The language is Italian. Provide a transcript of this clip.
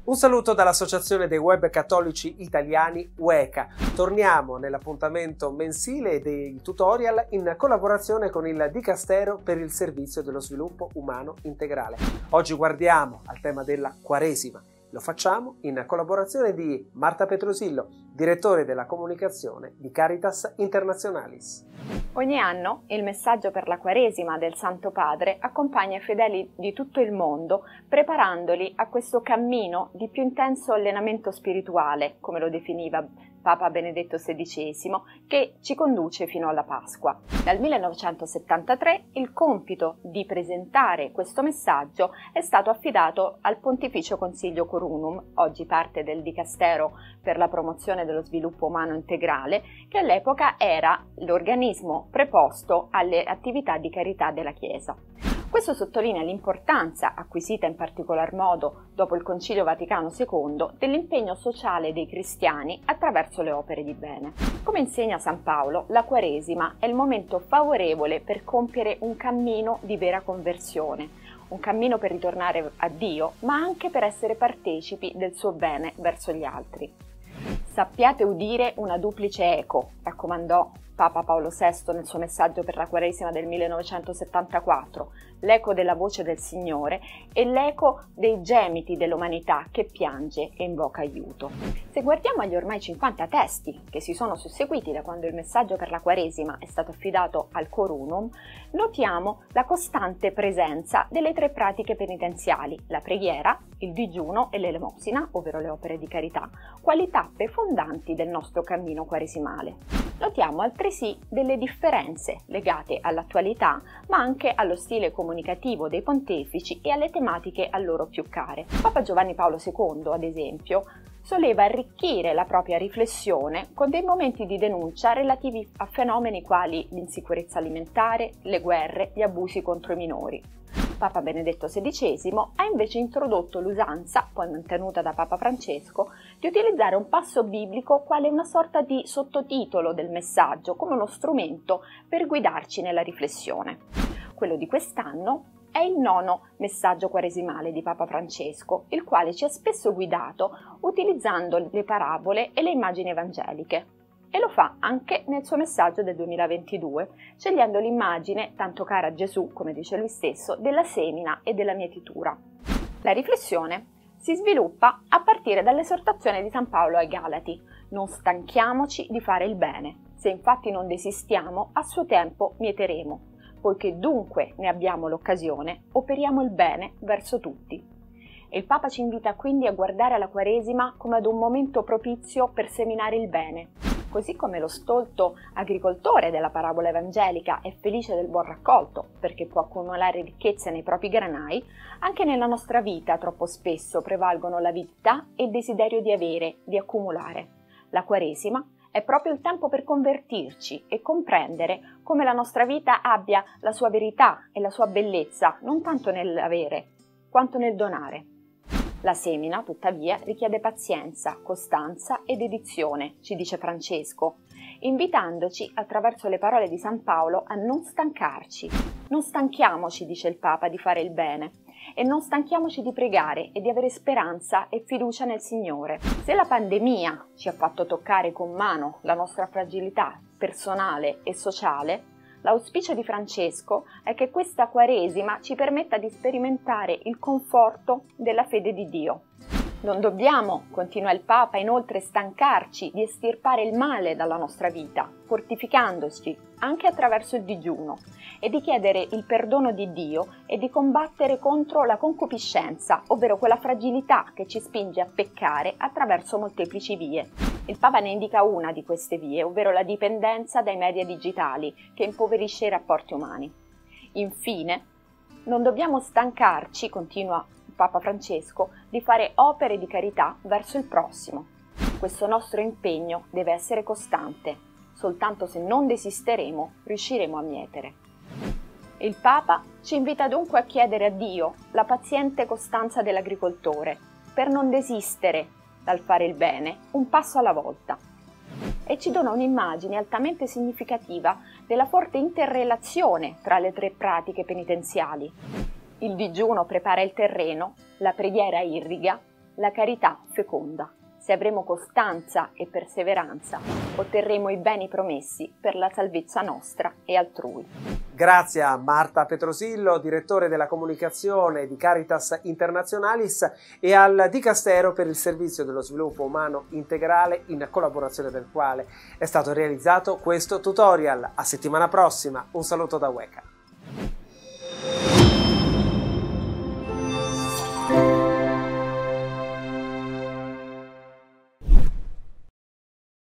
Un saluto dall'Associazione dei Web Cattolici Italiani WECA. Torniamo nell'appuntamento mensile dei tutorial in collaborazione con il Dicastero per il Servizio dello Sviluppo Umano Integrale. Oggi guardiamo al tema della Quaresima. Lo facciamo in collaborazione di Marta Petrosillo, direttore della comunicazione di Caritas Internationalis. Ogni anno il messaggio per la Quaresima del Santo Padre accompagna i fedeli di tutto il mondo, preparandoli a questo cammino di più intenso allenamento spirituale, come lo definiva Papa Benedetto XVI, che ci conduce fino alla Pasqua. Dal 1973 il compito di presentare questo messaggio è stato affidato al Pontificio Consiglio Corunum, oggi parte del Dicastero per la promozione dello sviluppo umano integrale, che all'epoca era l'organismo preposto alle attività di carità della Chiesa. Questo sottolinea l'importanza, acquisita in particolar modo dopo il Concilio Vaticano II, dell'impegno sociale dei cristiani attraverso le opere di bene. Come insegna San Paolo, la Quaresima è il momento favorevole per compiere un cammino di vera conversione, un cammino per ritornare a Dio, ma anche per essere partecipi del suo bene verso gli altri. Sappiate udire una duplice eco, raccomandò Papa Paolo VI nel suo messaggio per la Quaresima del 1974, l'eco della voce del Signore e l'eco dei gemiti dell'umanità che piange e invoca aiuto. Se guardiamo agli ormai 50 testi che si sono susseguiti da quando il messaggio per la Quaresima è stato affidato al Corunum, notiamo la costante presenza delle tre pratiche penitenziali, la preghiera, il digiuno e l'elemosina, ovvero le opere di carità, quali tappe fondanti del nostro cammino quaresimale. Notiamo altresì delle differenze legate all'attualità, ma anche allo stile comunicativo dei pontefici e alle tematiche a loro più care. Papa Giovanni Paolo II, ad esempio, soleva arricchire la propria riflessione con dei momenti di denuncia relativi a fenomeni quali l'insicurezza alimentare, le guerre, gli abusi contro i minori. Papa Benedetto XVI ha invece introdotto l'usanza, poi mantenuta da Papa Francesco, di utilizzare un passo biblico quale una sorta di sottotitolo del messaggio, come uno strumento per guidarci nella riflessione. Quello di quest'anno è il 9° messaggio quaresimale di Papa Francesco, il quale ci ha spesso guidato utilizzando le parabole e le immagini evangeliche. E lo fa anche nel suo messaggio del 2022, scegliendo l'immagine, tanto cara a Gesù, come dice lui stesso, della semina e della mietitura. La riflessione si sviluppa a partire dall'esortazione di San Paolo ai Galati: non stanchiamoci di fare il bene, se infatti non desistiamo, a suo tempo mieteremo, poiché dunque ne abbiamo l'occasione, operiamo il bene verso tutti. E il Papa ci invita quindi a guardare alla Quaresima come ad un momento propizio per seminare il bene. Così come lo stolto agricoltore della parabola evangelica è felice del buon raccolto perché può accumulare ricchezze nei propri granai, anche nella nostra vita troppo spesso prevalgono l'avidità e il desiderio di avere, di accumulare. La Quaresima è proprio il tempo per convertirci e comprendere come la nostra vita abbia la sua verità e la sua bellezza non tanto nell'avere, quanto nel donare. La semina, tuttavia, richiede pazienza, costanza e dedizione, ci dice Francesco, invitandoci attraverso le parole di San Paolo a non stancarci. Non stanchiamoci, dice il Papa, di fare il bene e non stanchiamoci di pregare e di avere speranza e fiducia nel Signore. Se la pandemia ci ha fatto toccare con mano la nostra fragilità personale e sociale, l'auspicio di Francesco è che questa Quaresima ci permetta di sperimentare il conforto della fede di Dio. Non dobbiamo, continua il Papa, inoltre stancarci di estirpare il male dalla nostra vita, fortificandoci anche attraverso il digiuno, e di chiedere il perdono di Dio e di combattere contro la concupiscenza, ovvero quella fragilità che ci spinge a peccare attraverso molteplici vie. Il Papa ne indica una di queste vie, ovvero la dipendenza dai media digitali, che impoverisce i rapporti umani. Infine, non dobbiamo stancarci, continua Papa Francesco, di fare opere di carità verso il prossimo. Questo nostro impegno deve essere costante, soltanto se non desisteremo riusciremo a mietere. Il Papa ci invita dunque a chiedere a Dio la paziente costanza dell'agricoltore, per non desistere dal fare il bene, un passo alla volta. E ci dona un'immagine altamente significativa della forte interrelazione tra le tre pratiche penitenziali. Il digiuno prepara il terreno, la preghiera irriga La carità feconda. Se avremo costanza e perseveranza, otterremo i beni promessi per la salvezza nostra e altrui. Grazie a Marta Petrosillo, direttore della comunicazione di Caritas Internationalis, e al Dicastero per il Servizio dello Sviluppo Umano Integrale, in collaborazione del quale è stato realizzato questo tutorial. A settimana prossima, un saluto da WECA.